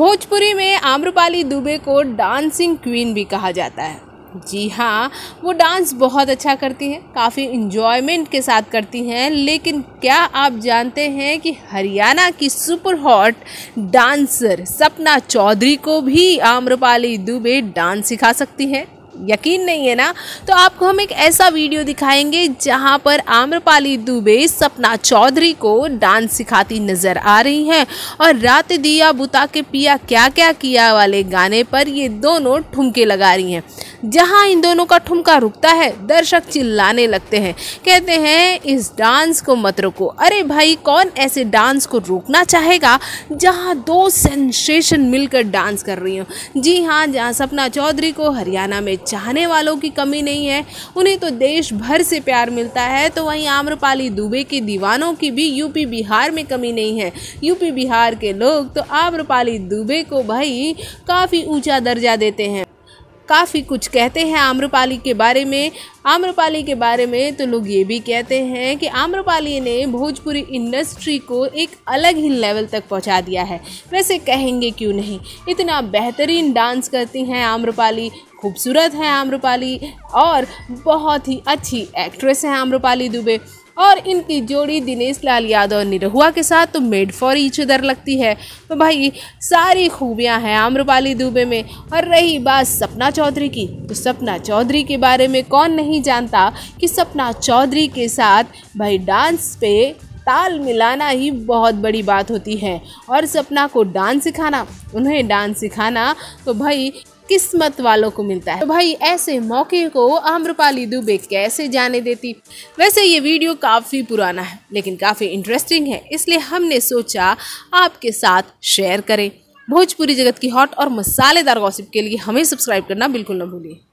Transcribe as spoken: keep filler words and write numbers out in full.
भोजपुरी में आम्रपाली दुबे को dancing queen भी कहा जाता है। जी हाँ, वो डांस बहुत अच्छा करती हैं, काफ़ी इन्जॉयमेंट के साथ करती हैं। लेकिन क्या आप जानते हैं कि हरियाणा की super hot dancer Sapna Chaudhary को भी आम्रपाली दुबे डांस सिखा सकती है? यकीन नहीं है ना? तो आपको हम एक ऐसा वीडियो दिखाएंगे जहां पर आम्रपाली दुबे सपना चौधरी को डांस सिखाती नजर आ रही हैं और रात दिया बुता के पिया क्या क्या किया वाले गाने पर ये दोनों ठुमके लगा रही हैं। जहां इन दोनों का ठुमका रुकता है, दर्शक चिल्लाने लगते हैं, कहते हैं इस डांस को मत रोको। अरे भाई, कौन ऐसे डांस को रोकना चाहेगा जहां दो सेंसेशन मिलकर डांस कर रही हो? जी हाँ, जहां सपना चौधरी को हरियाणा में चाहने वालों की कमी नहीं है, उन्हें तो देश भर से प्यार मिलता है, तो वहीं आम्रपाली दुबे के दीवानों की भी यूपी बिहार में कमी नहीं है। यूपी बिहार के लोग तो आम्रपाली दुबे को भाई काफ़ी ऊंचा दर्जा देते हैं, काफ़ी कुछ कहते हैं आम्रपाली के बारे में। आम्रपाली के बारे में तो लोग ये भी कहते हैं कि आम्रपाली ने भोजपुरी इंडस्ट्री को एक अलग ही लेवल तक पहुंचा दिया है। वैसे कहेंगे क्यों नहीं, इतना बेहतरीन डांस करती हैं आम्रपाली, खूबसूरत हैं आम्रपाली और बहुत ही अच्छी एक्ट्रेस हैं आम्रपाली दुबे। और इनकी जोड़ी दिनेश लाल यादव निरहुआ के साथ तो मेड फॉर ईच अदर लगती है। तो भाई सारी खूबियां हैं आम्रपाली दुबे में। और रही बात सपना चौधरी की, तो सपना चौधरी के बारे में कौन नहीं जानता कि सपना चौधरी के साथ भाई डांस पे ताल मिलाना ही बहुत बड़ी बात होती है। और सपना को डांस सिखाना, उन्हें डांस सिखाना तो भाई किस्मत वालों को मिलता है। तो भाई ऐसे मौके को आम्रपाली दुबे कैसे जाने देती? वैसे ये वीडियो काफ़ी पुराना है लेकिन काफ़ी इंटरेस्टिंग है, इसलिए हमने सोचा आपके साथ शेयर करें। भोजपुरी जगत की हॉट और मसालेदार गॉसिप के लिए हमें सब्सक्राइब करना बिल्कुल ना भूलिए।